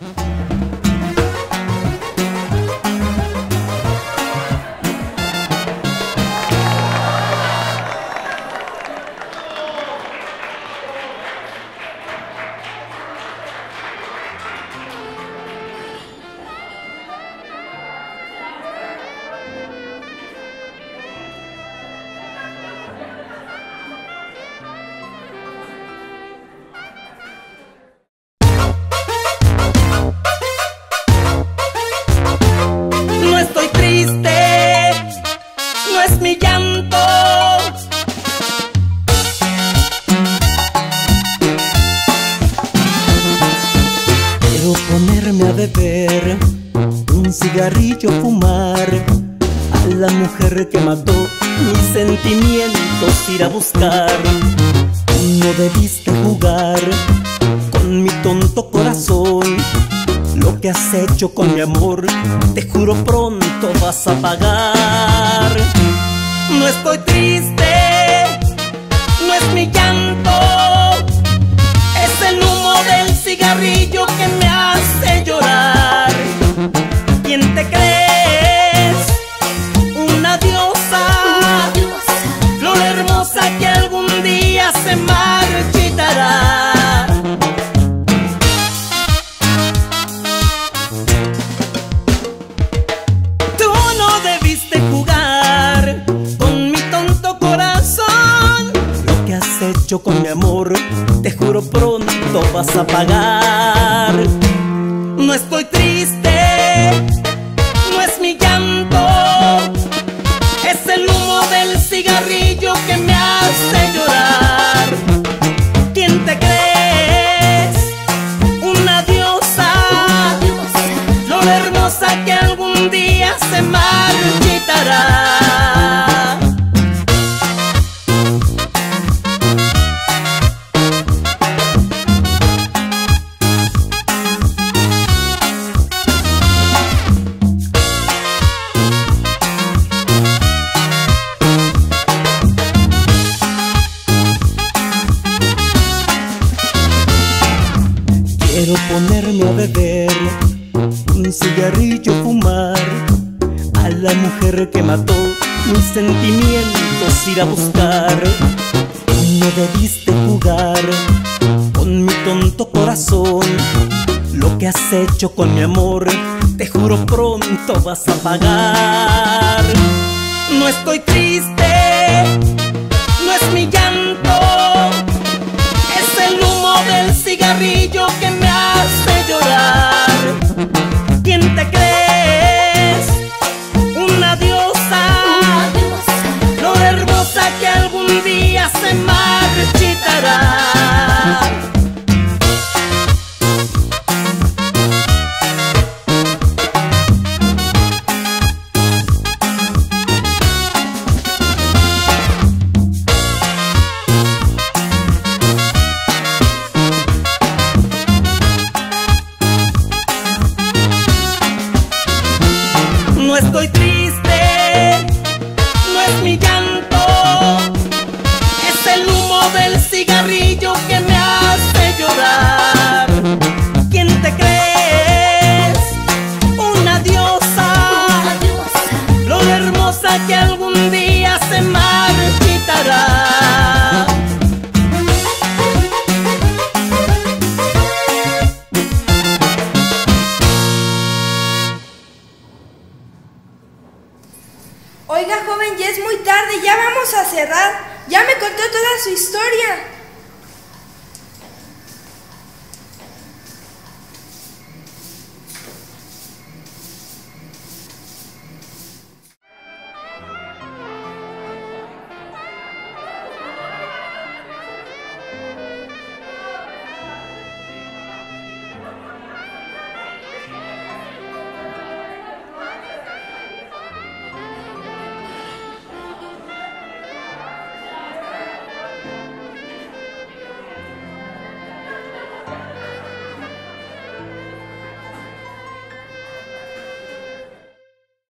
No estoy triste, no es mi llanto. Quiero ponerme a beber, un cigarrillo fumar, a la mujer que mató mis sentimientos ir a buscar. No debiste jugar con mi tonto corazón. Lo que has hecho con mi amor, te juro pronto vas a pagar. No estoy triste, no es mi llanto, es el humo del cigarrillo que me hace llorar. ¿Quién te crees? Una diosa, flor hermosa que algún día se marchitará. Con mi amor, te juro pronto vas a pagar. No estoy triste, no es mi llanto, es el humo del cigarrillo que me hace llorar. ¿Quién te crees? Una diosa, flor hermosa que algún día se marchitará. Quiero ponerme a beber, un cigarrillo fumar, a la mujer que mató mis sentimientos ir a buscar. No debiste jugar con mi tonto corazón. Lo que has hecho con mi amor, te juro pronto vas a pagar. No estoy triste, no es mi llanto, es el humo del cigarrillo que me hace llorar. ¿Quién te crees? Una diosa, flor hermosa que algún día se marchitará. No estoy triste, no es mi llanto, es el humo del cigarrillo que me hace llorar. ¿Quién te crees? Una diosa, flor hermosa que algún día se marchitará. Oiga, joven, ya es muy tarde, ya vamos a cerrar. Ya me contó toda su historia.